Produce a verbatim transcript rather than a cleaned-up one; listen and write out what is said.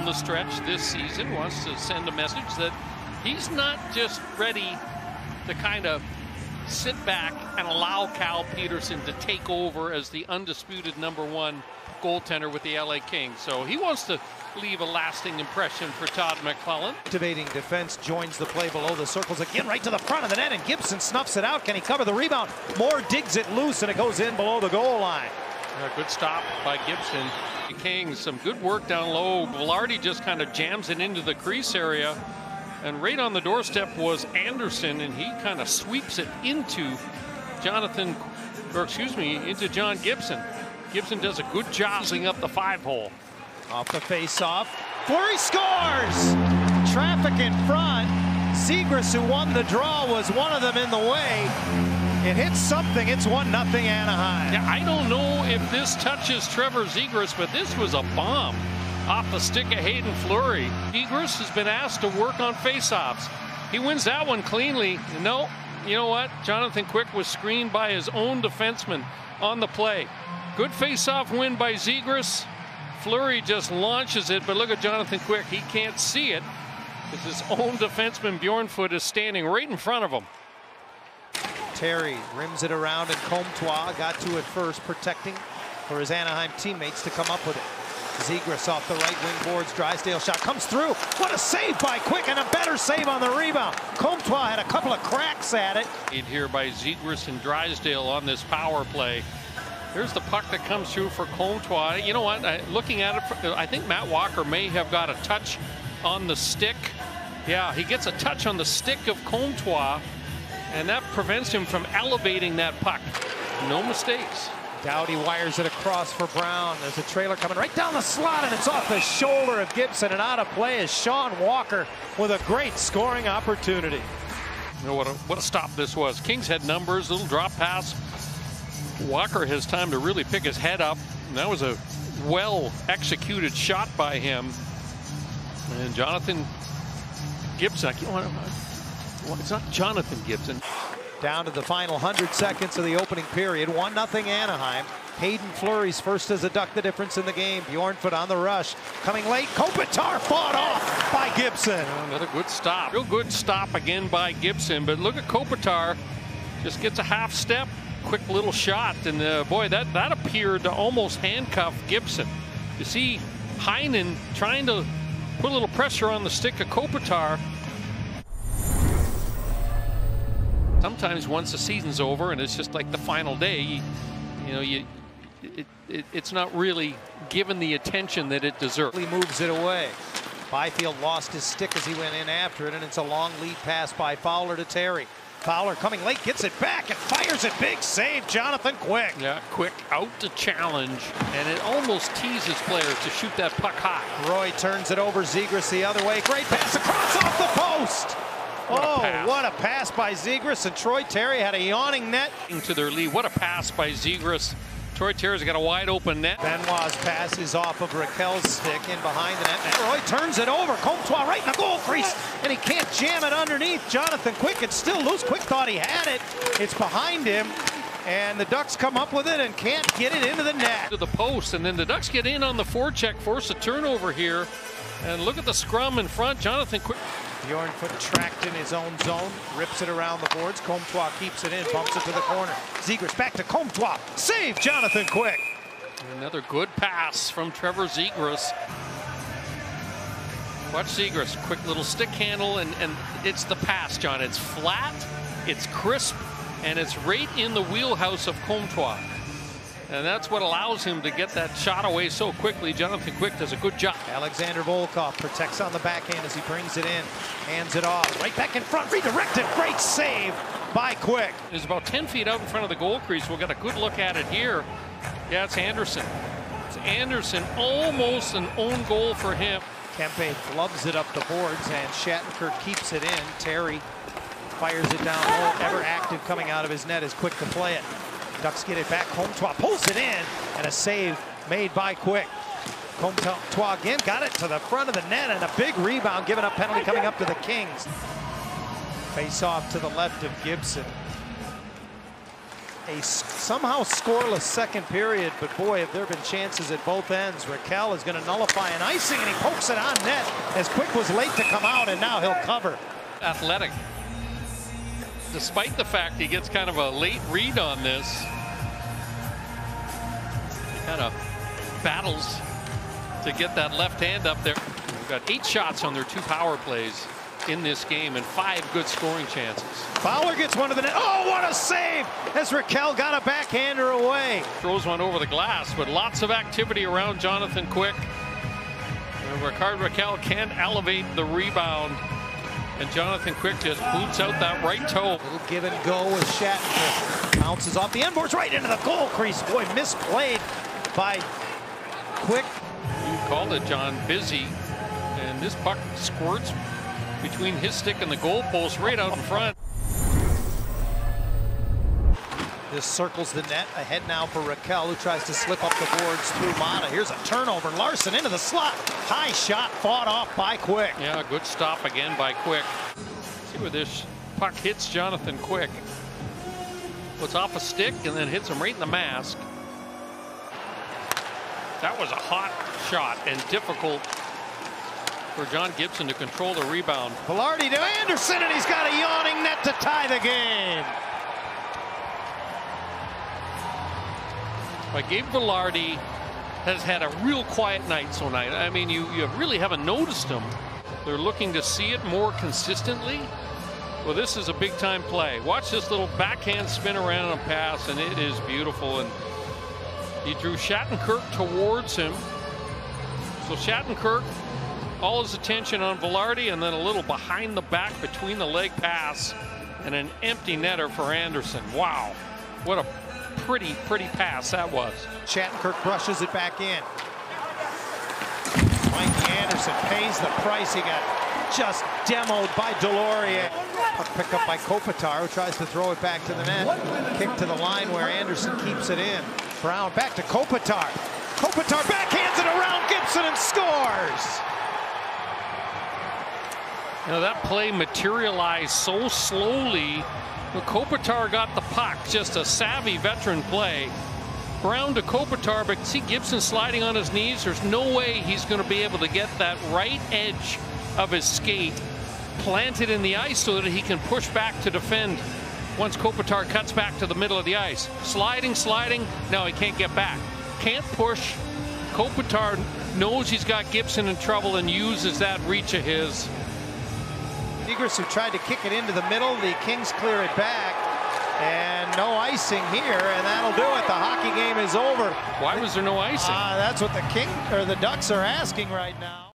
the stretch this season wants to send a message that he's not just ready to kind of sit back and allow Cal Petersen to take over as the undisputed number one goaltender with the L A Kings. So he wants to leave a lasting impression for Todd McClellan. Activating defense joins the play below the circles again, right to the front of the net, and Gibson snuffs it out. Can he cover the rebound? Moore digs it loose, and it goes in below the goal line. A good stop by Gibson. The Kings, some good work down low. Velarde just kind of jams it into the crease area. And right on the doorstep was Anderson, and he kind of sweeps it into Jonathan, or excuse me, into John Gibson. Gibson does a good job using up the five hole. Off the face-off, Fleury scores! Traffic in front. Zegras, who won the draw, was one of them in the way. It hits something. It's one nothing Anaheim. Yeah, I don't know if this touches Trevor Zegras, but this was a bomb off the stick of Hayden Fleury. Zegras has been asked to work on face-offs. He wins that one cleanly. No, you know what? Jonathan Quick was screened by his own defenseman on the play. Good face-off win by Zegras. Fleury just launches it, but look at Jonathan Quick. He can't see it because his own defenseman Bjornfoot is standing right in front of him. Terry rims it around, and Comtois got to it first, protecting for his Anaheim teammates to come up with it. Zegras off the right wing boards. Drysdale shot comes through. What a save by Quick, and a better save on the rebound. Comtois had a couple of cracks at it. Here by Zegras and Drysdale on this power play. Here's the puck that comes through for Comtois. You know what? I, looking at it, I think Matt Walker may have got a touch on the stick. Yeah, he gets a touch on the stick of Comtois, and that prevents him from elevating that puck. No mistakes. Doughty wires it across for Brown. There's a trailer coming right down the slot, and it's off the shoulder of Gibson, and out of play is Sean Walker with a great scoring opportunity. You know what a, what a stop this was. Kings had numbers, little drop pass. Walker has time to really pick his head up. And that was a well-executed shot by him. And Jonathan Gibson, it's not Jonathan Gibson. Down to the final one hundred seconds of the opening period. one nothing Anaheim. Hayden Fleury's first as a duck the difference in the game. Bjornfoot on the rush. Coming late. Kopitar fought off by Gibson. Another good stop. Real good stop again by Gibson. But look at Kopitar. Just gets a half step. Quick little shot. And uh, boy, that, that appeared to almost handcuff Gibson. You see Heinen trying to put a little pressure on the stick of Kopitar. Sometimes once the season's over and it's just like the final day, you, you know, you it, it, it's not really given the attention that it deserves. He moves it away. Byfield lost his stick as he went in after it, and it's a long lead pass by Fowler to Terry. Fowler coming late, gets it back and fires it. Big save, Jonathan Quick. Yeah, Quick out to challenge, and it almost teases players to shoot that puck high. Roy turns it over. Zegras the other way. Great pass across off the post. What oh, a what a pass by Zegras, and Troy Terry had a yawning net. Into their lead. What a pass by Zegras. Troy Terry's got a wide open net. Benoit's pass is off of Raquel's stick in behind the net. And Roy turns it over. Comtois right in the goal crease, and he can't jam it underneath. Jonathan Quick, it's still loose. Quick thought he had it. It's behind him, and the Ducks come up with it and can't get it into the net. To the post, and then the Ducks get in on the forecheck, force a turnover here. And look at the scrum in front. Jonathan Quick. Bjornfoot tracked in his own zone, rips it around the boards. Comtois keeps it in, bumps it to the corner. Zegras back to Comtois. Save Jonathan Quick. Another good pass from Trevor Zegras. Watch Zegras, quick little stick handle, and, and it's the pass, John. It's flat, it's crisp, and it's right in the wheelhouse of Comtois. And that's what allows him to get that shot away so quickly. Jonathan Quick does a good job. Alexander Volkov protects on the backhand as he brings it in. Hands it off. Right back in front. Redirected. Great save by Quick. He's about ten feet out in front of the goal crease. We'll get a good look at it here. Yeah, it's Anderson. It's Anderson. Almost an own goal for him. Kempe flubs it up the boards, and Shattenkirk keeps it in. Terry fires it down low. Ever active coming out of his net is Quick to play it. Ducks get it back. Comtois pulls it in, and a save made by Quick. Comtois again got it to the front of the net, and a big rebound, giving up penalty coming up to the Kings. Face off to the left of Gibson. A somehow scoreless second period, but boy, have there been chances at both ends. Raquel is going to nullify an icing, and he pokes it on net as Quick was late to come out, and now he'll cover. Athletic. Despite the fact he gets kind of a late read on this, he kind of battles to get that left hand up there. We've got eight shots on their two power plays in this game and five good scoring chances. Fowler gets one to the net. Oh, what a save as Raquel got a backhander away. Throws one over the glass, but lots of activity around Jonathan Quick. And Rickard Rakell can't elevate the rebound, and Jonathan Quick just boots out that right toe. Little give and go with Shattenkirk. Bounces off the end boards right into the goal crease. Boy, misplayed by Quick. You called it, John. Busy, and this puck squirts between his stick and the goalpost right out in front. This circles the net. Ahead now for Raquel, who tries to slip up the boards through Mata. Here's a turnover. Larson into the slot. High shot fought off by Quick. Yeah, good stop again by Quick. See where this puck hits Jonathan Quick. Puts off a stick and then hits him right in the mask. That was a hot shot and difficult for John Gibson to control the rebound. Velarde to Anderson, and he's got a yawning net to tie the game. But Gabe Velarde has had a real quiet night tonight. I mean, you, you really haven't noticed him. They're looking to see it more consistently. Well, this is a big-time play. Watch this little backhand spin around and pass, and it is beautiful. And he drew Shattenkirk towards him. So Shattenkirk, all his attention on Velarde, and then a little behind the back between the leg pass and an empty netter for Anderson. Wow, what a pretty, pretty pass that was. Shattenkirk brushes it back in. Mikey Anderson pays the price. He got just demoed by Delorier. Puck pick up by Kopitar, who tries to throw it back to the net. Kick to the line where Anderson keeps it in. Brown back to Kopitar. Kopitar backhands it around Gibson and scores. You know, that play materialized so slowly. But Kopitar got the puck. Just a savvy veteran play. Brown to Kopitar, but see Gibson sliding on his knees. There's no way he's going to be able to get that right edge of his skate planted in the ice so that he can push back to defend once Kopitar cuts back to the middle of the ice. Sliding, sliding. No, he can't get back. Can't push. Kopitar knows he's got Gibson in trouble and uses that reach of his. Zegras, who tried to kick it into the middle. The Kings clear it back. And no icing here, and that'll do it. The hockey game is over. Why was there no icing? Uh, that's what the King or the Ducks are asking right now.